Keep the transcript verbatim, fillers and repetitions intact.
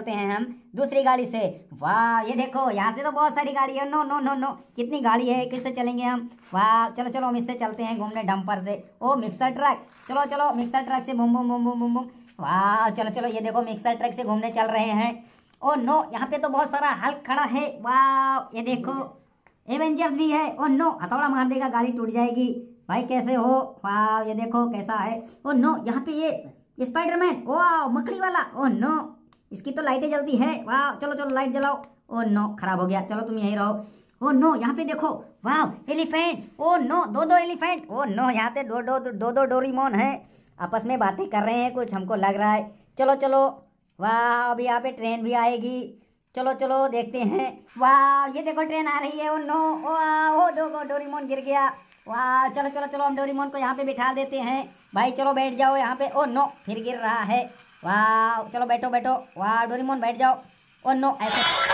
चलते हैं हम दूसरी गाड़ी से। वाह ये देखो यहाँ से तो बहुत सारी गाड़ी है। नो नो नो नो कितनी गाड़ी है, किससे चलेंगे हम? वाह चलो चलो हम इससे चलते हैं घूमने, डंपर से। ओ मिक्सर ट्रक, चलो चलो मिक्सर ट्रक से boom boom boom boom boom boom. वाह चलो चलो ये देखो मिक्सर ट्रक से घूमने चल रहे हैं। ओ नो यहाँ पे तो बहुत सारा हल्क खड़ा है। वाह ये देखो एवेंजर्स भी है। ओ नो हथौड़ा मार देगा गाड़ी टूट जाएगी। भाई कैसे हो? वाह ये देखो कैसा है। ओ नो यहाँ पे ये स्पाइडरमैन, वाह मकड़ी वाला। ओ नो इसकी तो लाइटें जलती है। वाह चलो चलो लाइट जलाओ। ओ नो खराब हो गया, चलो तुम यहीं रहो। ओ नो यहाँ पे देखो, वाह एलिफेंट। ओ नो दो दो एलिफेंट। ओ नो यहाँ पे दो दो दो दो डोरीमोन है, आपस में बातें कर रहे हैं कुछ, हमको लग रहा है। चलो चलो वाह अभी यहाँ पे ट्रेन भी आएगी। चलो चलो देखते हैं। वाह ये देखो ट्रेन आ रही है। ओ नो वाह ओ दो दो डोरीमोन गिर गया। वाह चलो चलो चलो हम डोरीमोन को यहाँ पे बिठा देते हैं। भाई चलो बैठ जाओ यहाँ पे। ओ नो फिर गिर रहा है। वाह चलो बैठो बैठो। वाह डोरीमोन बैठ जाओ। ओ नो ऐसे